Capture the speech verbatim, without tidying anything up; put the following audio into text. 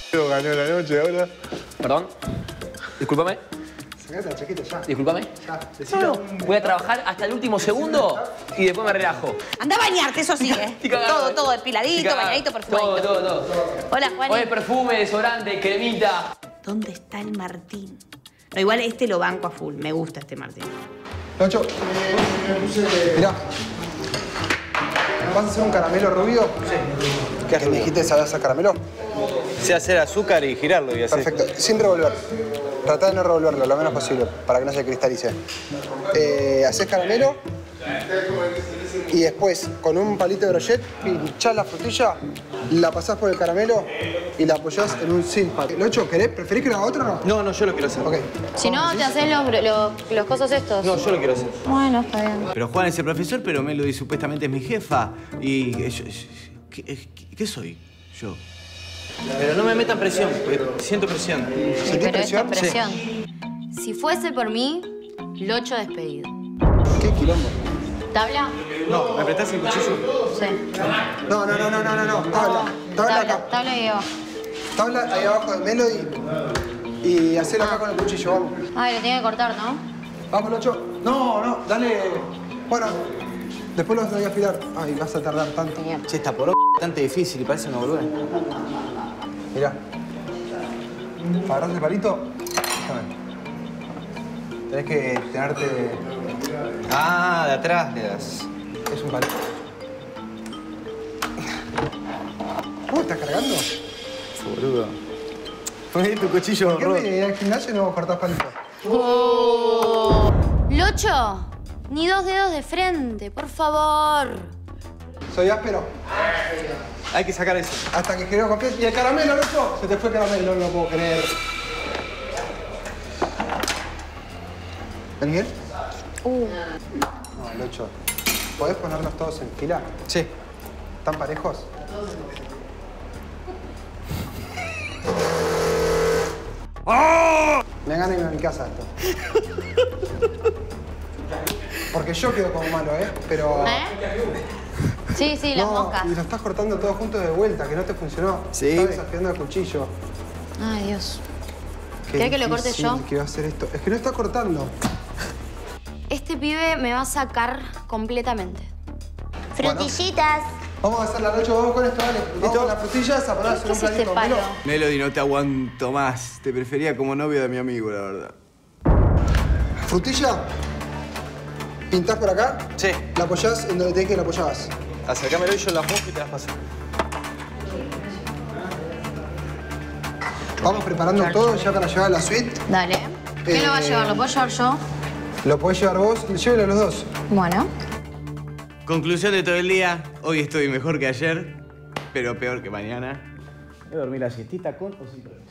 Ganó la noche ahora. Perdón. Discúlpame. Sacate la chaqueta ya. Discúlpame. Ya. No, no. Voy a trabajar hasta el último segundo y después me relajo. Anda a bañarte, eso sí, ¿eh? todo, todo, depiladito, bañadito, perfumadito. Todo, todo, todo. Hola, Juan. Oye, perfume, desodorante, cremita. ¿Dónde está el Martín? No, igual este lo banco a full. Me gusta este Martín. Nacho, eh, mirá. ¿Vas a hacer un caramelo rubio? Sí. ¿Qué me dijiste? ¿Sabes hacer caramelo? Sé hacer azúcar y girarlo y así. Perfecto. Sin revolver. Tratá de no revolverlo lo menos posible para que no se cristalice. Eh, haces caramelo y después con un palito de brochet pinchás la frutilla, la pasás por el caramelo y la apoyás en un silpad. Nacho, ¿querés? ¿Preferís que lo haga otro o no? No, no, yo lo quiero hacer. Ok. Si no, te haces los, los, los cosos estos. No, yo lo quiero hacer. Bueno, está bien. Pero Juan es el profesor, pero Melody supuestamente es mi jefa. Y... eh, yo- ¿Qué, qué- qué soy yo? Pero no me metan presión, porque siento presión. ¿Sentís Pero presión? esto es presión. Si fuese por mí, Locho despedido. ¿Qué quilombo? ¿Tabla? No, ¿me prestás el cuchillo? Sí. No, no, no, no, no, no, no. Tabla. Tabla Tabla, acá. tabla ahí abajo. Tabla ahí abajo de Melody y hacelo acá con el cuchillo, vamos. Ay, lo tiene que cortar, ¿no? Vamos, Nacho. No, no, dale. Bueno, después lo voy a afilar. Ay, vas a tardar tanto. Che, esta por bastante difícil y parece una boluda. Mirá. Agarrás el palito. Déjame. Tenés que tenerte... Ah, de atrás le das. Es un palito. ¿Cómo estás cargando? Boludo. Poné tu cuchillo, ¿Por qué Rod. me al gimnasio no cortás palitos? Oh. Locho, ni dos dedos de frente, por favor. Soy áspero. Hay que sacar eso. Hasta que creo copiar. ¿Y el caramelo, loco? Se te fue el caramelo, no lo puedo creer. ¿El Miguel? Uh. No, Locho. ¿Podés ponernos todos en fila? Sí. ¿Están parejos? Me gana irme a mi casa esto. Porque yo quedo como malo, ¿eh? Pero... ¿Eh? Sí, sí, las no, moscas. y lo estás cortando todo junto de vuelta, que no te funcionó. Sí. Estás desafiando el cuchillo. Ay, Dios. Qué ¿Querés que lo corte difícil yo? que va a hacer esto. Es que no está cortando. Este pibe me va a sacar completamente. Frutillitas. Vamos a hacer la noche, vamos con esto, dale. Vamos con las frutillas a poner en ¿Qué un es este platito. palo? Melo. Melody, no te aguanto más. Te prefería como novia de mi amigo, la verdad. Frutilla. Pintás por acá. Sí. La apoyás en donde te dije que la apoyabas. Acércamelo y yo las mosco y te las paso. Vamos preparando todo ya para llevar a la suite. Dale. ¿Quién lo va a Eh, llevar? ¿Lo puedo llevar yo? Lo podés llevar vos. Llévelo a los dos. Bueno. Conclusión de todo el día. Hoy estoy mejor que ayer, pero peor que mañana. Voy a dormir la siestita con o sin problema.